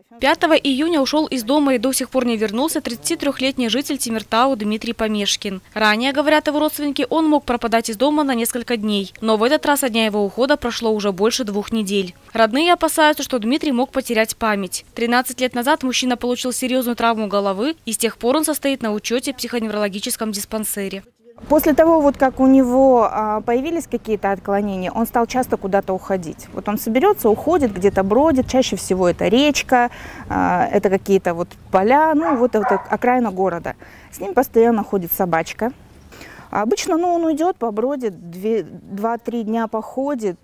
5 июня ушел из дома и до сих пор не вернулся 33-летний житель Темиртау Дмитрий Помешкин. Ранее, говорят его родственники, он мог пропадать из дома на несколько дней. Но в этот раз со дня его ухода прошло уже больше 2 недель. Родные опасаются, что Дмитрий мог потерять память. 13 лет назад мужчина получил серьезную травму головы, и с тех пор он состоит на учете в психоневрологическом диспансере. После того, как у него появились какие-то отклонения, он стал часто куда-то уходить. Вот он соберется, уходит, где-то бродит. Чаще всего это речка, это какие-то поля, это окраина города. С ним постоянно ходит собачка. Обычно он уйдет, побродит, 2-3 дня походит.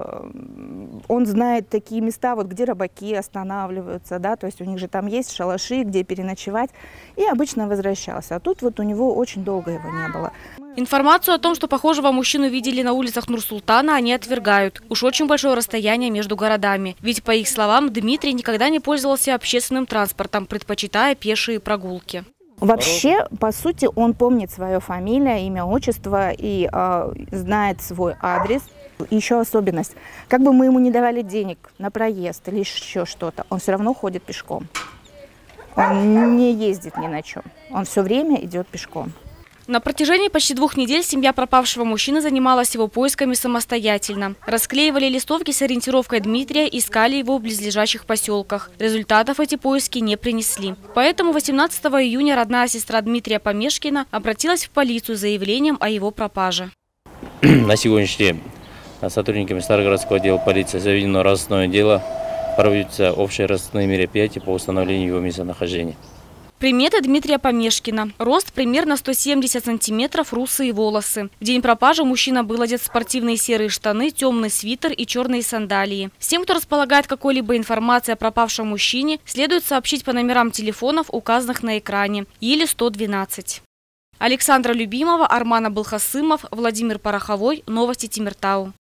Он знает такие места, где рыбаки останавливаются, да, то есть у них же там есть шалаши, где переночевать. И обычно возвращался. А тут у него очень долго его не было. Информацию о том, что похожего мужчину видели на улицах Нур-Султана, они отвергают. Уж очень большое расстояние между городами. Ведь, по их словам, Дмитрий никогда не пользовался общественным транспортом, предпочитая пешие прогулки. Вообще, по сути, он помнит свою фамилию, имя, отчество и знает свой адрес. Еще особенность. Как бы мы ему не давали денег на проезд или еще что-то, он все равно ходит пешком. Он не ездит ни на чем. Он все время идет пешком. На протяжении почти 2 недель семья пропавшего мужчины занималась его поисками самостоятельно. Расклеивали листовки с ориентировкой Дмитрия, искали его в близлежащих поселках. Результатов эти поиски не принесли. Поэтому 18 июня родная сестра Дмитрия Помешкина обратилась в полицию с заявлением о его пропаже. На сегодняшний день сотрудниками Старогородского отдела полиции заведено розыскное дело. Проводятся общие розыскные мероприятия по установлению его местонахождения. Приметы Дмитрия Помешкина. Рост примерно 170 сантиметров, русые волосы. В день пропажи мужчина был одет в спортивные серые штаны, темный свитер и черные сандалии. Всем, кто располагает какой-либо информацией о пропавшем мужчине, следует сообщить по номерам телефонов, указанных на экране, или 112. Александра Любимова, Арман Абылхасымов, Владимир Пороховой. Новости Темиртау.